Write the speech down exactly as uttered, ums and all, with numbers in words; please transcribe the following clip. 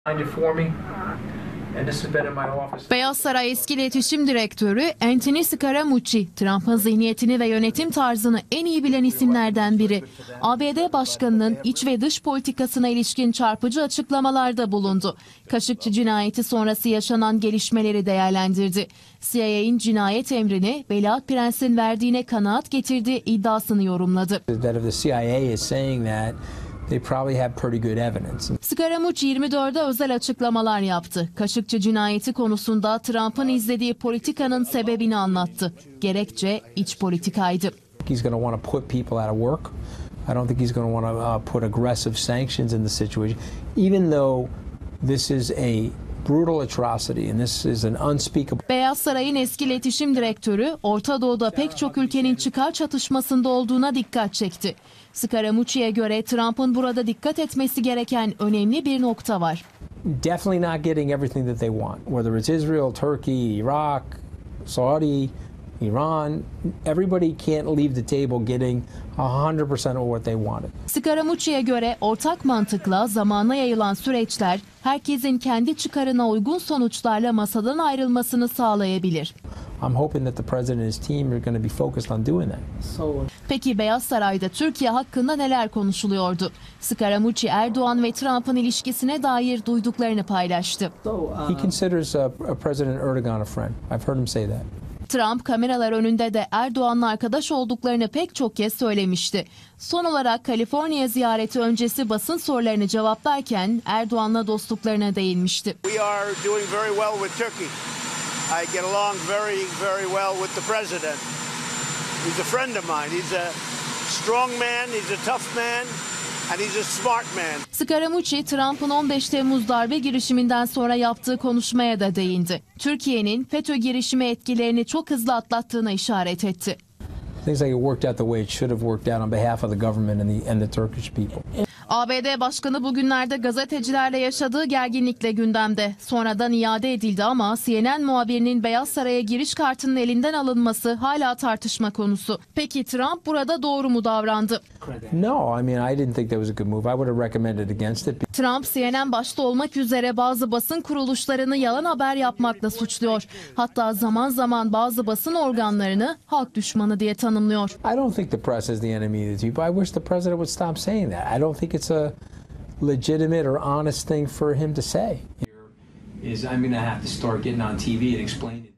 Beyaz Saray eski iletişim direktörü Anthony Scaramucci, Trump'ın zihniyetini ve yönetim tarzını en iyi bilen isimlerden biri. A B D Başkanı'nın iç ve dış politikasına ilişkin çarpıcı açıklamalarda bulundu. Kaşıkçı cinayeti sonrası yaşanan gelişmeleri değerlendirdi. C I A'nin cinayet emrini Veliaht Prens'in verdiğine kanaat getirdiği iddiasını yorumladı. Scaramucci yirmi dörde özel açıklamalar yaptı. Kaşıkçı cinayeti konusunda Trump'ın izlediği politikanın sebebini anlattı. Gerekçe iç politikaydı. He's going to want to put people out of work. I don't think he's going to want to uh, put aggressive sanctions in the situation, even though this is a brutal atrocity and this is an unspeakable. Beyaz Saray'ın eski iletişim direktörü Orta Doğu'da pek çok ülkenin çıkar çatışmasında olduğuna dikkat çekti. Scaramucci'ye göre Trump'ın burada dikkat etmesi gereken önemli bir nokta var. Definitely not getting everything that they want, whether it's Israel, Turkey, Iraq, Saudi, Iran. Everybody can't leave the table getting one hundred percent of what they wanted. Scaramucci'ye göre ortak mantıkla zamana yayılan süreçler herkesin kendi çıkarına uygun sonuçlarla masadan ayrılmasını sağlayabilir. I'm hoping that the president and his team are going to be focused on doing that. Peki Beyaz Saray'da Türkiye hakkında neler konuşuluyordu? Scaramucci, Erdoğan ve Trump'ın ilişkisine dair duyduklarını paylaştı. He considers uh, President Erdogan a friend. I've heard him say that. Trump kameralar önünde de Erdoğan'la arkadaş olduklarını pek çok kez söylemişti. Son olarak Kaliforniya ziyareti öncesi basın sorularını cevaplarken Erdoğan'la dostluklarına değinmişti. We are doing very well with Turkey. I get along very, very well with the president. He's a friend of mine. He's a strong man, he's a tough man, and he's a smart man. Scaramucci, Trump'ın on beş Temmuz darbe girişiminden sonra yaptığı konuşmaya da değindi. Türkiye'nin FETÖ girişimi etkilerini çok hızlı atlattığına işaret etti. Things like it worked out the way it should have worked out on behalf of the government and the and the Turkish people. A B D Başkanı bugünlerde gazetecilerle yaşadığı gerginlikle gündemde. Sonradan iade edildi ama C N N muhabirinin Beyaz Saray'a giriş kartının elinden alınması hala tartışma konusu. Peki Trump burada doğru mu davrandı? No, I mean I didn't think that was a good move. I would have recommended against it. Trump C N N başta olmak üzere bazı basın kuruluşlarını yalan haber yapmakla suçluyor. Hatta zaman zaman bazı basın organlarını halk düşmanı diye tanımlıyor. I don't think the press is the enemy of the people. I wish the president would stop saying that. I don't think it's a legitimate or honest thing for him to say. Is I'm going to have to start getting on T V and explaining.